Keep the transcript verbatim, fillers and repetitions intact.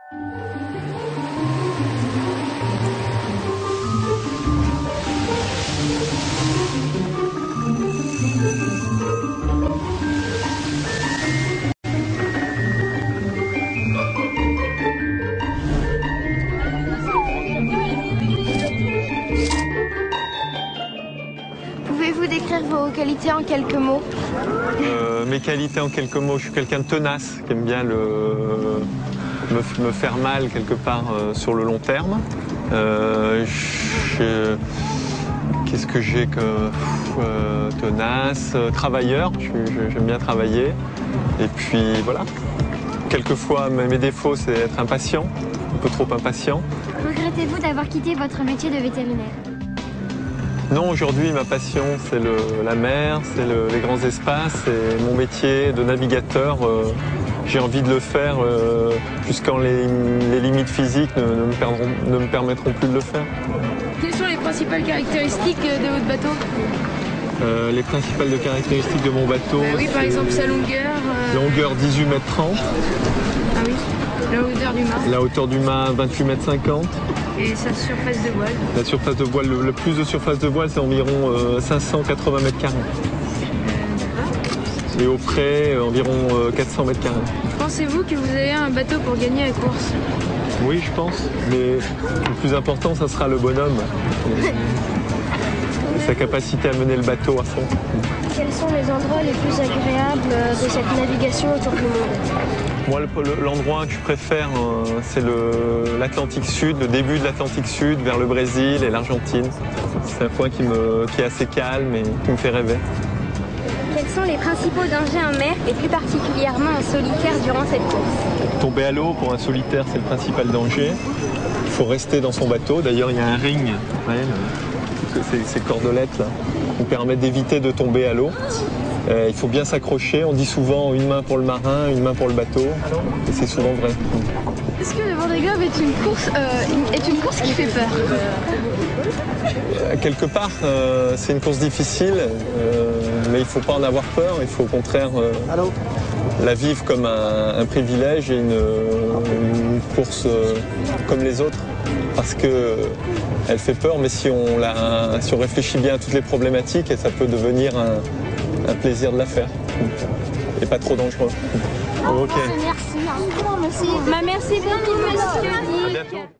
Pouvez-vous décrire vos qualités en quelques mots? euh, Mes qualités en quelques mots, je suis quelqu'un de tenace, qui aime bien le, me, me faire mal quelque part euh, sur le long terme. Euh, Qu'est-ce que j'ai que euh, tenace, euh, travailleur, j'aime bien travailler. Et puis voilà. Quelquefois, mes défauts, c'est être impatient, un peu trop impatient. Regrettez-vous d'avoir quitté votre métier de vétérinaire? Non, aujourd'hui, ma passion, c'est la mer, c'est les grands espaces, et mon métier de navigateur, euh, j'ai envie de le faire euh, jusqu'en les, les limites physiques ne, ne, me perdront, ne me permettront plus de le faire. Quelles sont les principales caractéristiques de votre bateau? euh, Les principales de caractéristiques de mon bateau, bah oui, par exemple sa longueur. Euh... Longueur dix-huit mètres trente. Ah oui. La hauteur du mât. La hauteur du mât vingt-huit mètres cinquante. Et sa surface de voile. La surface de voile, le, le plus de surface de voile, c'est environ euh, cinq cent quatre-vingts mètres carrés. Et au frais, euh, environ euh, quatre cents mètres carrés. Pensez-vous que vous avez un bateau pour gagner la course? Oui, je pense. Mais le plus important, ça sera le bonhomme. Et sa capacité à mener le bateau à fond. Quels sont les endroits les plus agréables de cette navigation autour du monde? Moi, l'endroit que je préfère, c'est l'Atlantique Sud, le début de l'Atlantique Sud, vers le Brésil et l'Argentine. C'est un coin qui, me, qui est assez calme et qui me fait rêver. Quels sont les principaux dangers en mer et plus particulièrement en solitaire durant cette course? Tomber à l'eau, pour un solitaire, c'est le principal danger. Il faut rester dans son bateau. D'ailleurs, il y a un ring, ces, ces cordelettes là, qui permettent d'éviter de tomber à l'eau. Euh, il faut bien s'accrocher. On dit souvent une main pour le marin, une main pour le bateau. Et c'est souvent vrai. Est-ce que le Vendée Globe est une course, euh, est une course qui fait peur? euh, Quelque part, euh, c'est une course difficile, euh, mais il ne faut pas en avoir peur. Il faut au contraire euh, la vivre comme un, un privilège et une, une course euh, comme les autres. Parce qu'elle fait peur, mais si on, la, si on réfléchit bien à toutes les problématiques, ça peut devenir un, un plaisir de la faire. Et pas trop dangereux. Ok. Merci. Merci. Bah, merci beaucoup, monsieur.